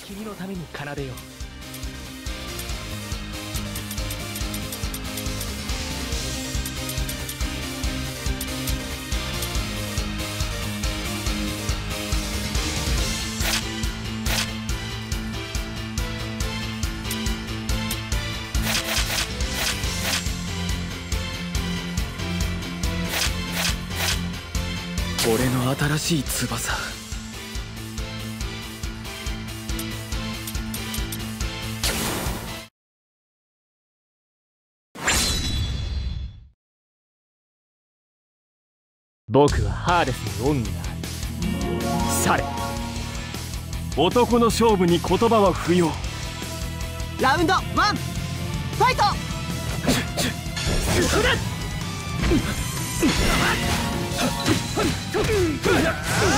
君のために奏でよう。俺の新しい翼。僕はハーデスに恩がある。され、男の勝負に言葉は不要。 ラウンド1ファイト。ストリンガード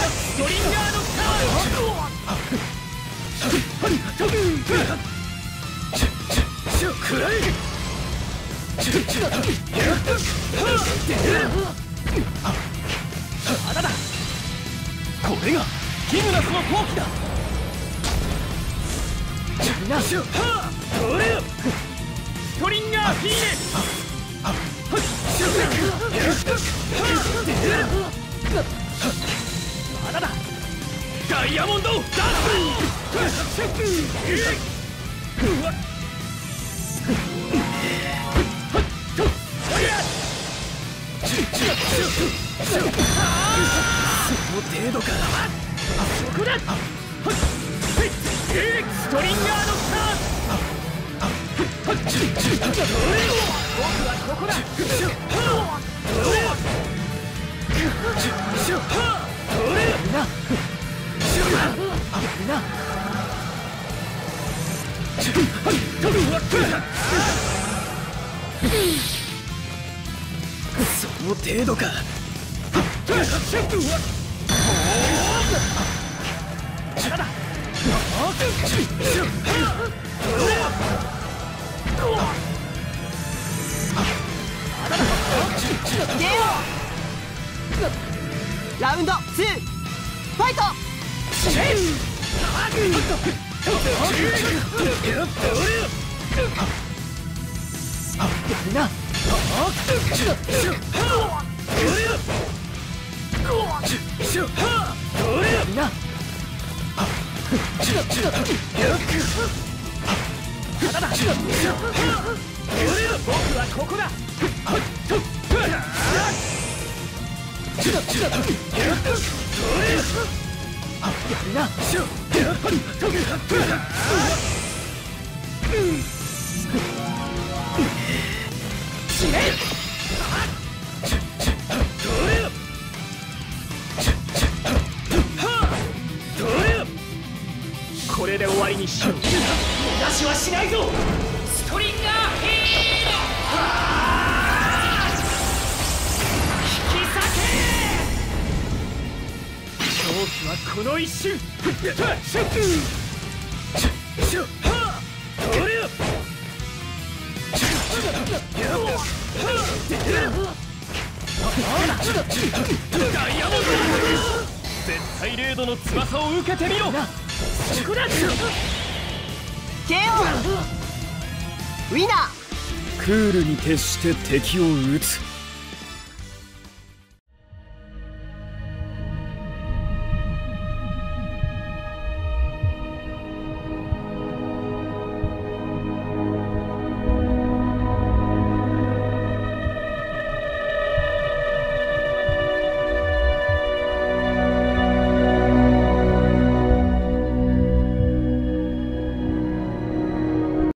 まだだ。これがギムナスの闘気だ。ストリンガーフィーネ。まだだ。ダイヤモンドダーその程度か。そこだ。ストリンガードスター。僕はここだ。その程度か。ラウンド2ファイト。僕はここだ。これで終わりにしよう。逃がしはしないぞ。ストリンガーヒール。引き裂け。勝機はこの一瞬。ダイヤモンド。絶対レードの翼を受けてみろ。そこだ。KO ウィナー。 クールに徹して敵を撃つ。